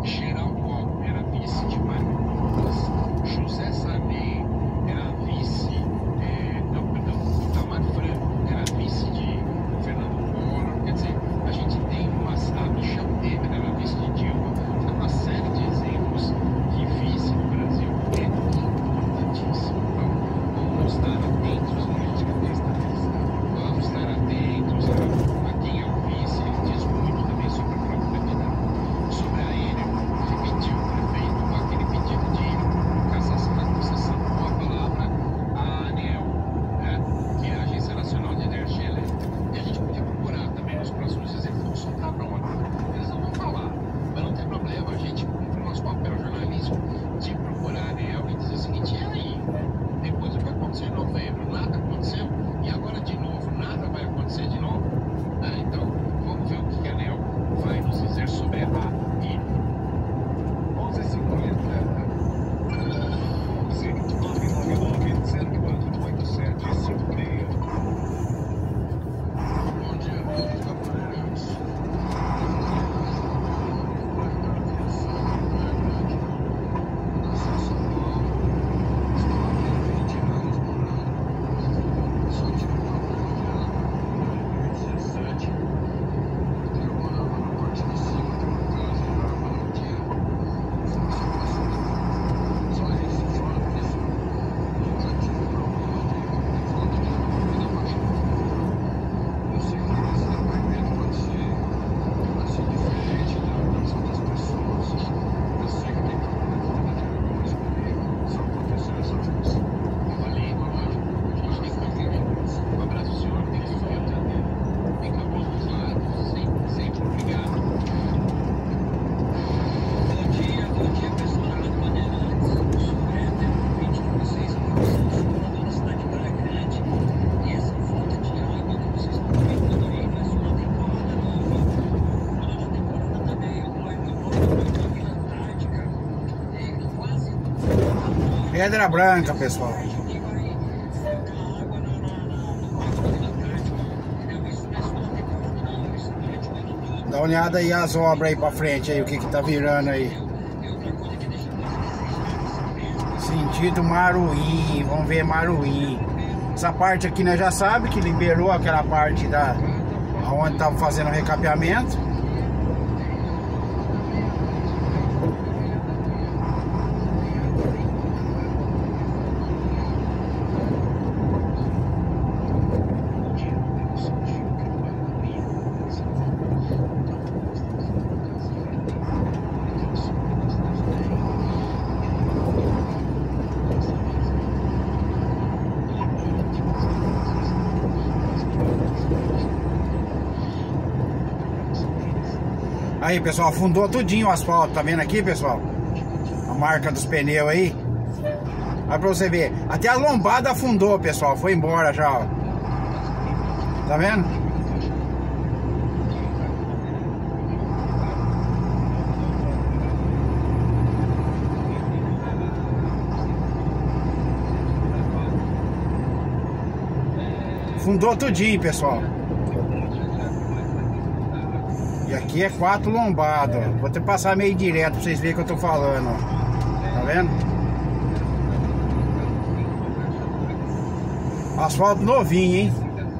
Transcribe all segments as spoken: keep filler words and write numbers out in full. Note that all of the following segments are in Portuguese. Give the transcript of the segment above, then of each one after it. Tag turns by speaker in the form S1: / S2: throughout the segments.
S1: Geraldo Alckmin era vice de Marcos, José Sarney era vice, é, não, perdão, Itamar Franco era vice de Fernando Collor, quer dizer, a gente tem uma, a Michel Temer era vice de Dilma, tem uma série de exemplos de vice no Brasil, é importantíssimo. Então, vamos estar atentos à política desestabilizada, vamos estar atentos a, a quem é o vice, ele diz muito também sobre o próprio candidato. Sobre a Enel, repetiu o prefeito com aquele pedido de cassação da concessão com a palavra a ANEEL, né, que é a Agência Nacional de Energia Elétrica. E a gente podia procurar também nos próximos dias, eles vão soltar pronto. Eles não vão falar, mas não tem problema, a gente cumpre o nosso papel jornalístico de procurar a ANEEL e dizer o seguinte: e aí? Depois do que aconteceu em novembro, nada aconteceu, e agora de novo, nada vai acontecer de novo? Ah, então, vamos ver o que a ANEEL vai nos dizer sobre a ANEEL. onze e cinquenta. onze nove nove nove zero quatro oito sete cinco seis. Bom dia, todos cavalheiros. Nasci em São Paulo, estou aqui há vinte anos morando. Só tive uma problema em dois mil e dezessete. Eu morava na parte de cima de uma casa e a água não tinha fluxo para subir. Só isso, fora disso, nunca tive problema de, de falta de água na parte de fora. Eu sei que esse depoimento pode ser assim diferente das outras pessoas. Eu sei que tem problema de algumas comigo, só aconteceu essa vez. Eu falei, lógico, a gente tem que fazer isso. Um abraço, senhor, tem que ser atender. Fica bom dos lados, sempre, sempre obrigado. Bom dia, bom dia, pessoal da Rádio Bandeirantes. Eu sou o Éter, ouvinte de vocês, sou morador da cidade de Praia Grande. E essa falta de água que vocês estão comentando aí faz uma temporada nova. Fora da temporada também, eu moro eu moro muito aqui na Antártica. É quase toda
S2: Pedra Branca, pessoal.
S1: que vai faltar água na, na, na, no quarto ali na Antártica. Entendeu? Isso não é só na temporada não, isso durante o ano todo.
S2: Dá uma olhada aí as obras aí pra frente aí, o que que tá virando aí.
S1: E outra coisa que deixa muito a desejar,
S2: Sentido Maruí, vamos ver Maruí. Essa parte aqui nós já sabe que liberou aquela parte da onde tava fazendo o recapeamento. Aí, pessoal, afundou tudinho o asfalto, tá vendo aqui, pessoal? A marca dos pneus aí. Olha pra você ver, até a lombada afundou, pessoal, foi embora já, ó. Tá vendo? Afundou tudinho, pessoal. E aqui é quatro lombadas, ó. Vou até passar meio direto pra vocês verem o que eu tô falando, ó. Tá vendo? Asfalto novinho, hein?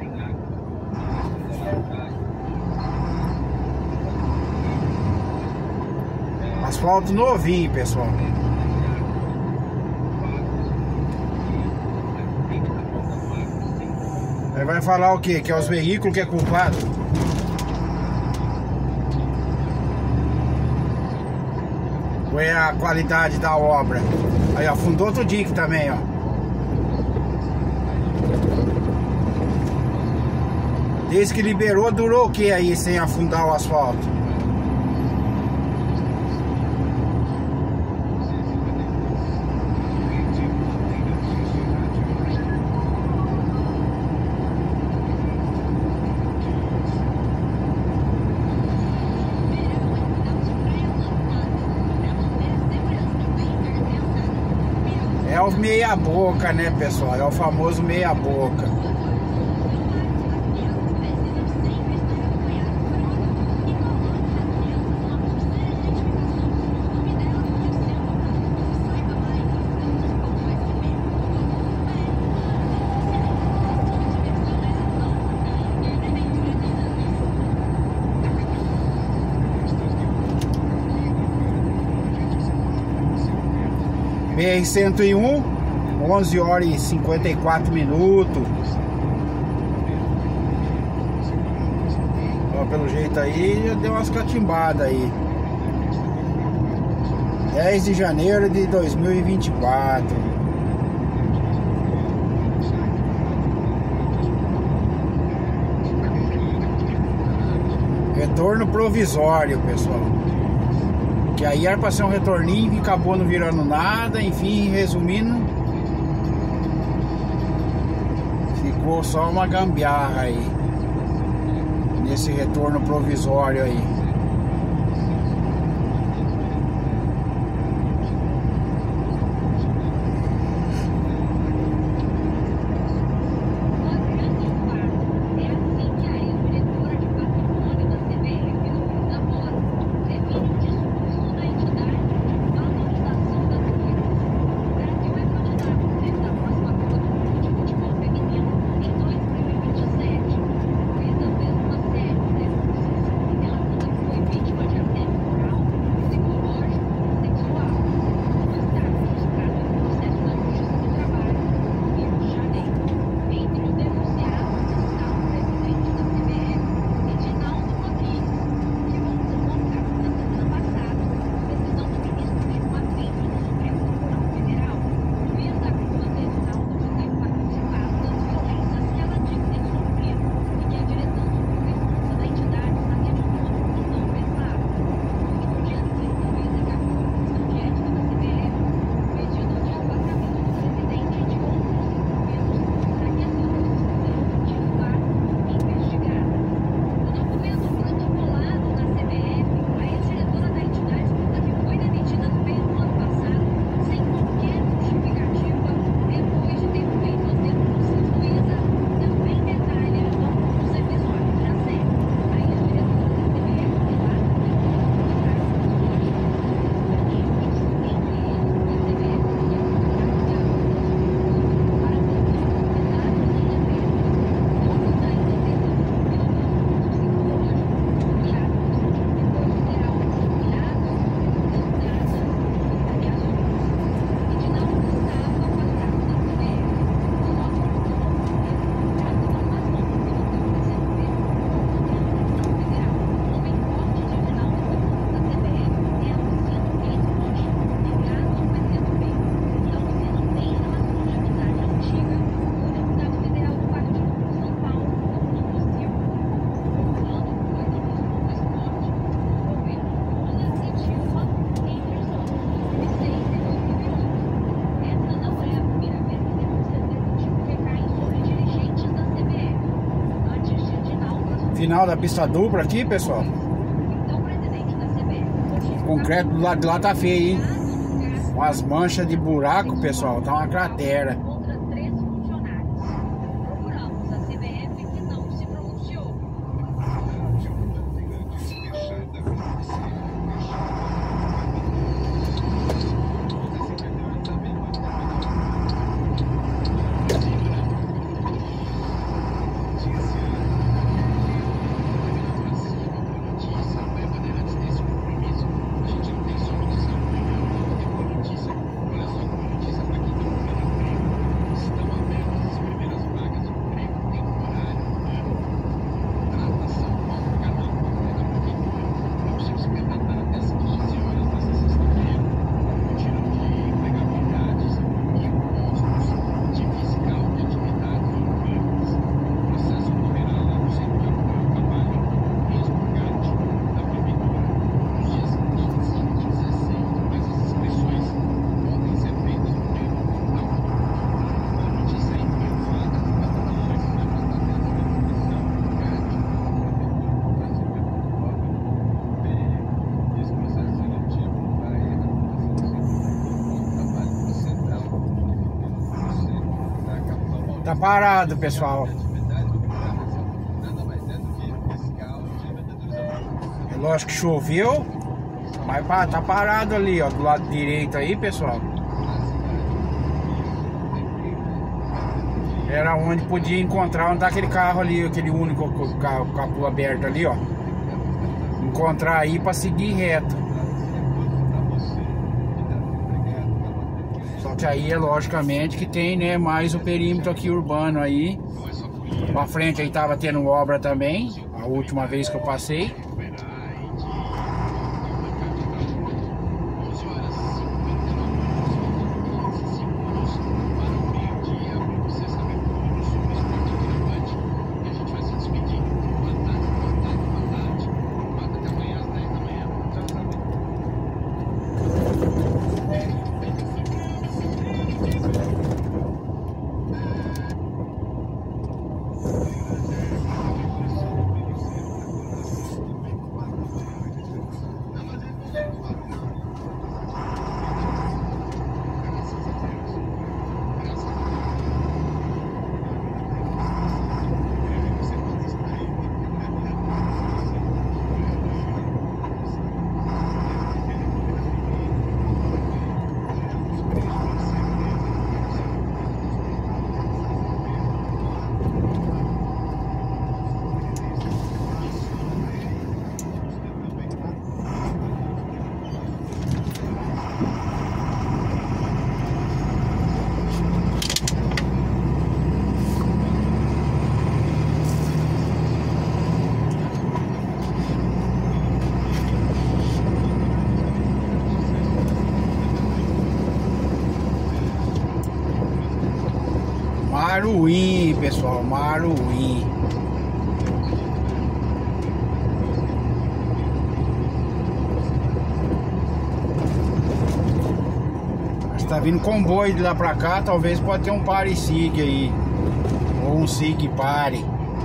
S2: Asfalto novinho, pessoal. Aí vai falar o quê? Que é os veículos que é culpado? Ou é a qualidade da obra? Aí afundou tudinho também, ó. Desde que liberou, durou o que aí sem afundar o asfalto? É o meia boca, né, pessoal? É o famoso meia boca. B R cento e um, onze horas e cinquenta e quatro minutos. Ó, pelo jeito aí já deu umas catimbadas aí. dez de janeiro de dois mil e vinte e quatro. Retorno provisório, pessoal. Que aí era pra ser um retorninho e acabou não virando nada. Enfim, resumindo, ficou só uma gambiarra aí nesse retorno provisório aí. Final da pista dupla aqui, pessoal. O concreto do lado de lá tá feio, hein? Com as manchas de buraco, pessoal. Tá uma cratera. Tá parado, pessoal. É lógico que choveu, mas tá parado ali, ó, do lado direito aí, pessoal. Era onde podia encontrar, onde tá aquele carro ali, aquele único carro, capô aberto ali, ó. Encontrar aí pra seguir reto. asfalto aí é logicamente que tem, né, mais o perímetro aqui urbano aí. Pra frente aí tava tendo obra também, a última vez que eu passei. Maruim, pessoal, Maruim. Está vindo comboio de lá pra cá, talvez pode ter um pare sig aí, ou um sig pare.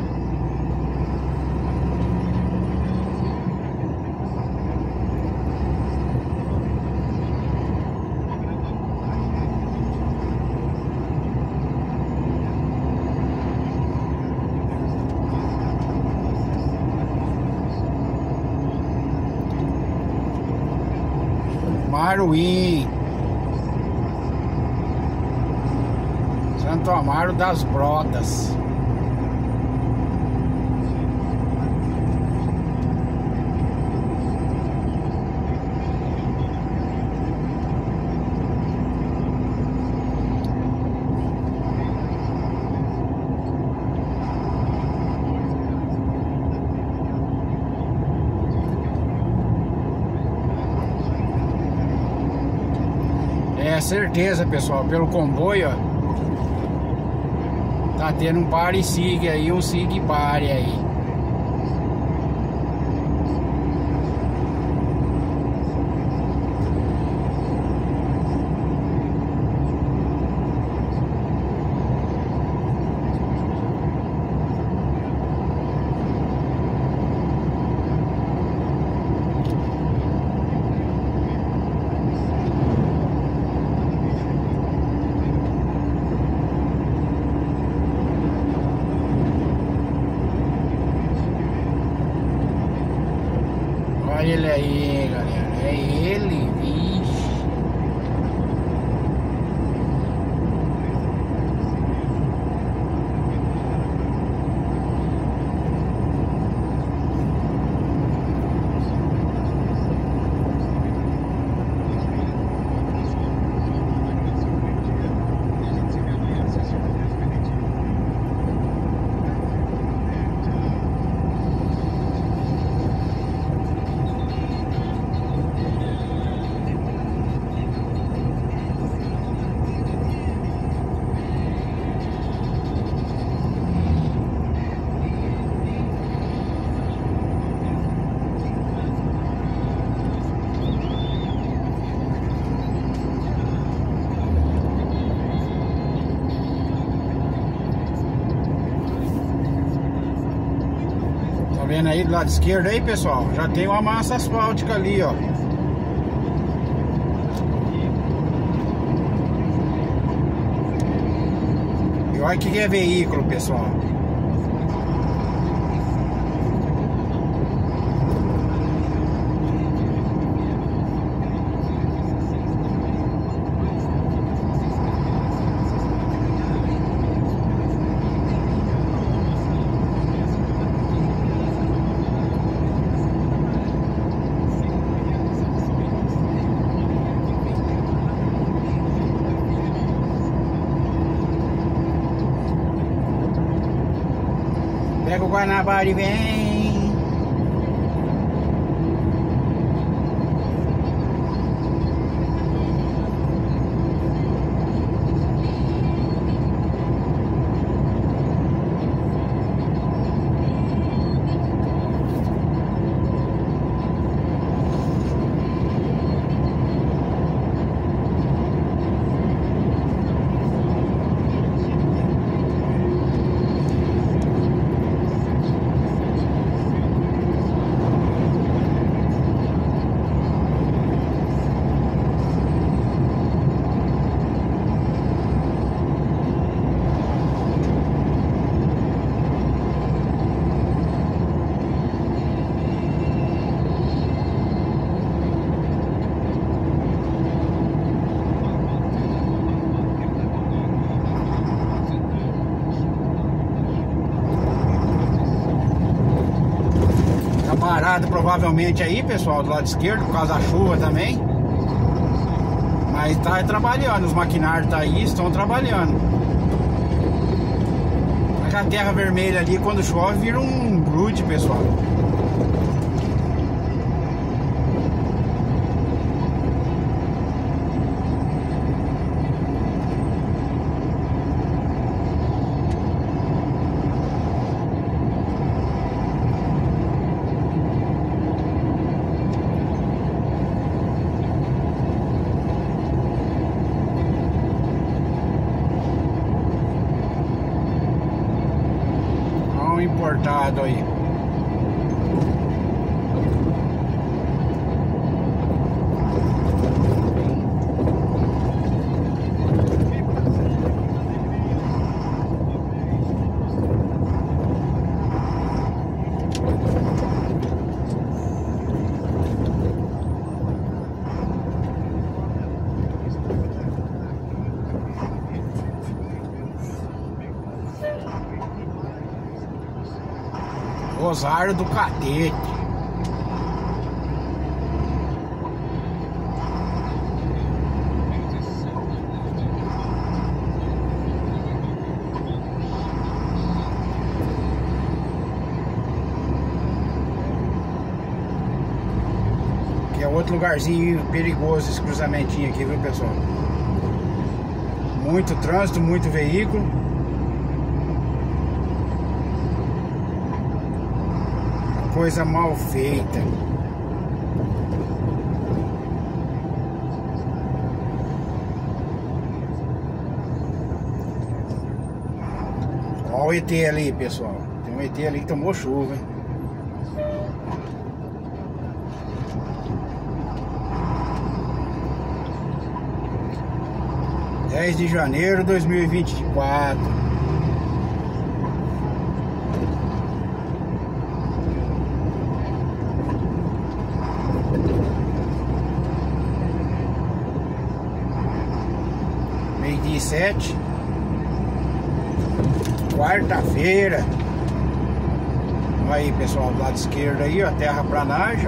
S2: Maruim, Santo Amaro das Brotas. É certeza, pessoal, pelo comboio, ó, tá tendo um pare sig aí, um sig pare aí. Olha ele aí, galera. É ele, vixe. Vendo aí do lado esquerdo aí, pessoal, já tem uma massa asfáltica ali, ó. E olha que é veículo, pessoal. Guanabara vem. Parado provavelmente aí, pessoal, do lado esquerdo, por causa da chuva também. Mas tá trabalhando, os maquinários tá aí, estão trabalhando. A terra vermelha ali, quando chove, vira um grude, pessoal. Importado aí. Rosário do Catete. Que é outro lugarzinho perigoso esse cruzamentinho aqui, viu, pessoal? Muito trânsito, muito veículo. Coisa mal feita. Olha o E T ali, pessoal. Tem um E T ali que tomou chuva, hein? dez de janeiro de dois mil e vinte e quatro. Meio-dia e sete. Quarta-feira. Aí, pessoal, do lado esquerdo aí, ó, terraplanagem.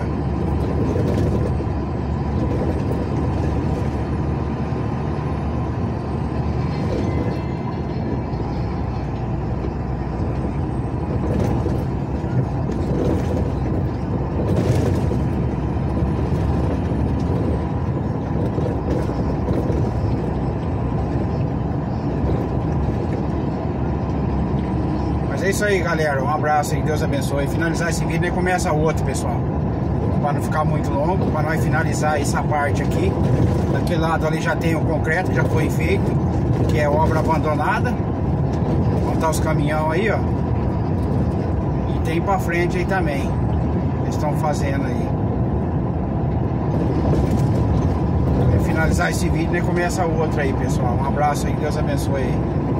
S2: É isso aí, galera, um abraço aí, Deus abençoe. Finalizar esse vídeo e começa outro, pessoal, para não ficar muito longo, para nós finalizar essa parte aqui. Daquele lado ali já tem o concreto que já foi feito, que é obra abandonada. Vão estar os caminhão aí, ó. E tem para frente aí também, eles estão fazendo aí. Finalizar esse vídeo e começa outro aí, pessoal. Um abraço aí, Deus abençoe aí.